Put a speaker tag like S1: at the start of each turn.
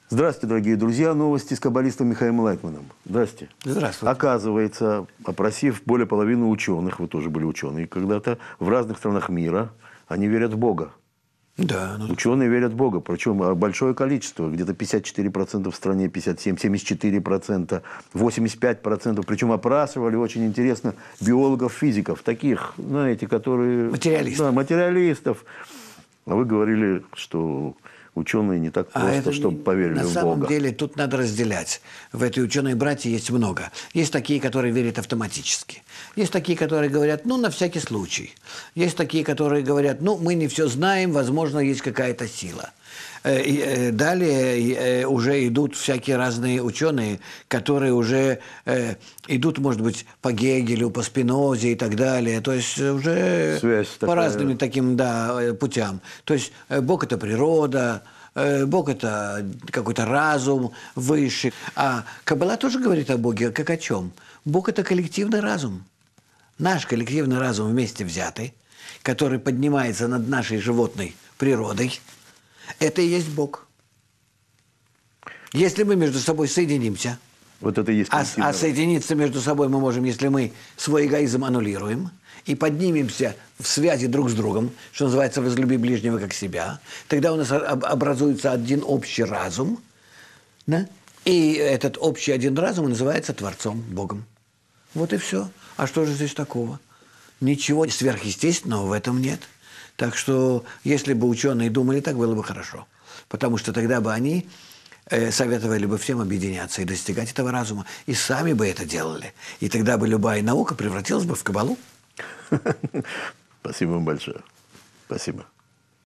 S1: Здравствуйте, дорогие друзья. Новости с каббалистом Михаилом Лайтманом. Здравствуйте.
S2: Здравствуйте.
S1: Оказывается, опросив более половины ученых, вы тоже были ученые когда-то, в разных странах мира, они верят в Бога.
S2: Да.
S1: Ученые верят в Бога, причем большое количество, где-то 54% в стране, 57%, 74%, 85%. Причем опрашивали, очень интересно, биологов, физиков, таких, знаете, которые...
S2: Материалистов.
S1: Да, материалистов. А вы говорили, что ученые не так просто, чтобы поверили в Бога.
S2: На самом деле тут надо разделять. В этой ученые-братья есть много. Есть такие, которые верят автоматически. Есть такие, которые говорят, на всякий случай. Есть такие, которые говорят, мы не все знаем, возможно, есть какая-то сила. Далее уже идут всякие разные ученые, которые уже идут, может быть, по Гегелю, по Спинозе и так далее. То есть уже по разным таким путям. То есть Бог – это природа, Бог – это какой-то разум высший. А Каббала тоже говорит о Боге, как о чем? Бог – это коллективный разум. Наш коллективный разум вместе взятый, который поднимается над нашей животной природой, это и есть Бог. Если мы между собой соединимся,
S1: вот это и есть
S2: а соединиться между собой мы можем, если мы свой эгоизм аннулируем и поднимемся в связи друг с другом, что называется «возлюби ближнего как себя», тогда у нас образуется один общий разум, да? И этот общий один разум называется Творцом, Богом. Вот и все. А что же здесь такого? Ничего сверхъестественного в этом нет. Так что, если бы ученые думали так, было бы хорошо. Потому что тогда бы они советовали бы всем объединяться и достигать этого разума. И сами бы это делали. И тогда бы любая наука превратилась бы в каббалу.
S1: Спасибо вам большое. Спасибо.